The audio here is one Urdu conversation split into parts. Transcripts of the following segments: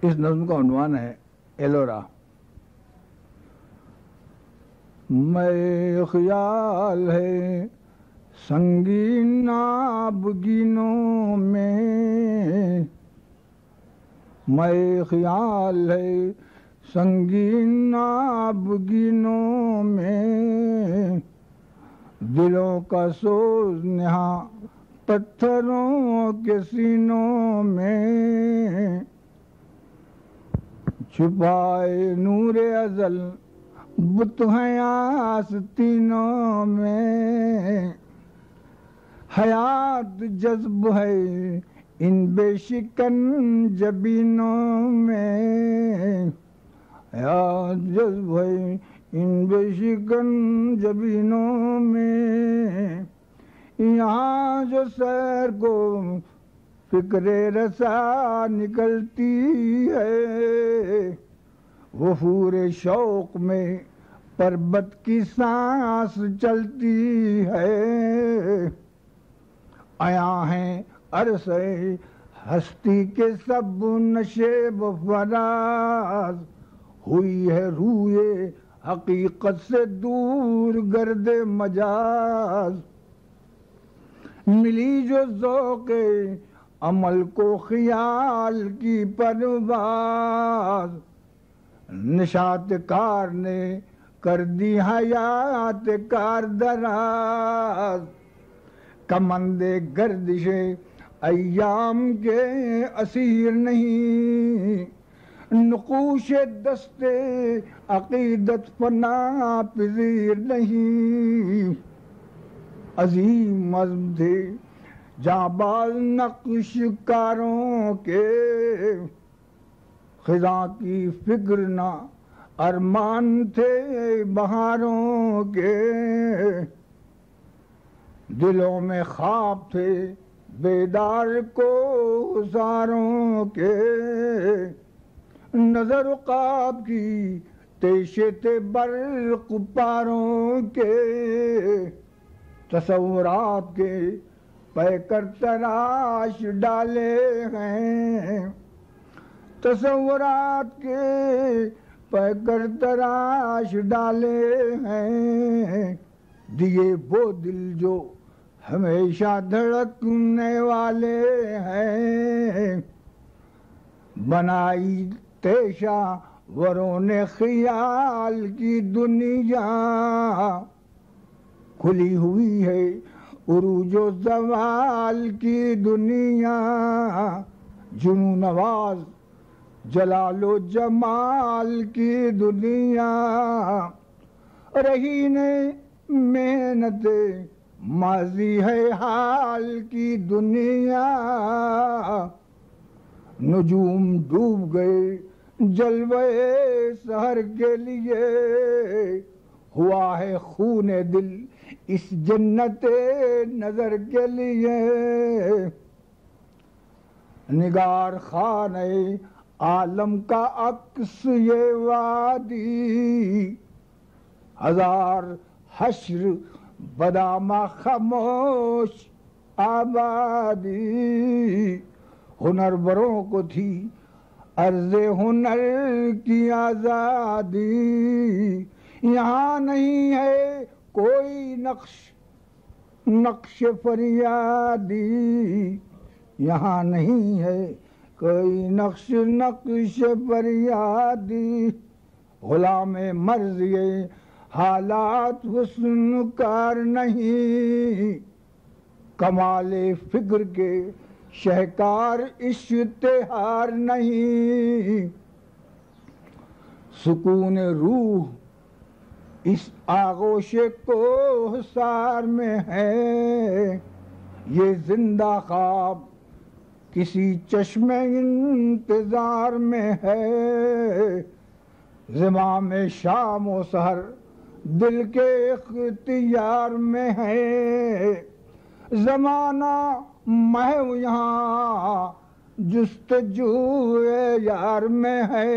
اس نظم کا عنوان ہے ایلورا۔ میں خیال ہے سنگین آبگینوں میں، میں خیال ہے سنگین آبگینوں میں، دلوں کا سوز نہاں پتھروں کے سینوں میں، چھپائے نور ازل بت ہیں آستینوں میں، حیات جذب ہے ان بے شکن جبینوں میں، حیات جذب ہے ان بے شکن جبینوں میں، یہاں جو سیر کو فکر رسا نکلتی ہے، وفور شوق میں پربت کی سانس چلتی ہے، آیا ہیں عرصے ہستی کے سب نشیب فراز، ہوئی ہے روئے حقیقت سے دور گرد مجاز، ملی جو ذوق عمل کو خیال کی پرواز، نشاط کار نے کر دی حیات کار دراز، کمند گردش ایام کے اسیر نہیں، نقوش دست عقیدت فنا پذیر نہیں، عظیم عزم تھے جانباز نقش کاروں کے، خزاں کی فکر نہ ارمان تھے بہاروں کے، دلوں میں خواب تھے بیدار کو حساروں کے، نظر عقاب کی تیشے تھے برق پاروں کے، تصورات کے پے کر تراش ڈالے ہیں، تصورات کے پے کر تراش ڈالے ہیں، دیے وہ دل جو ہمیشہ دھڑکنے والے ہیں، بنائی تیشا وروں نے خیال کی دنیا، کھلی ہوئی ہے عروج و زوال کی دنیا، جنون نواز جلال و جمال کی دنیا، رہی نے محنت ماضی ہے حال کی دنیا، نجوم ڈوب گئے جلوے سحر کے لیے، ہوا ہے خون دل اس جنت نظر کے لیے، نگار خانہ عالم کا عکس یہ وادی، ہزار حشر بدامہ خاموش آبادی، ہنروروں کو تھی عرض ہنر کی آزادی، یہاں نہیں ہے کوئی نقش فریادی، یہاں نہیں ہے کوئی نقش فریادی، غلام مرضی حالات حسن کار نہیں، کمال فکر کے شہکار اشتہار نہیں، سکون روح اس آغوش کو حصار میں ہے، یہ زندہ خواب کسی چشم انتظار میں ہے، زمام شام و سحر دل کے اختیار میں ہے، زمانہ محو یہاں جستجو یار میں ہے،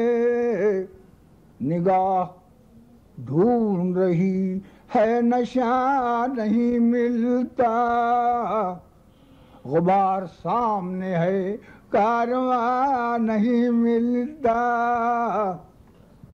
نگاہ ڈھونڈ رہی ہے نشہ نہیں ملتا، غبار سامنے ہے کارواں نہیں ملتا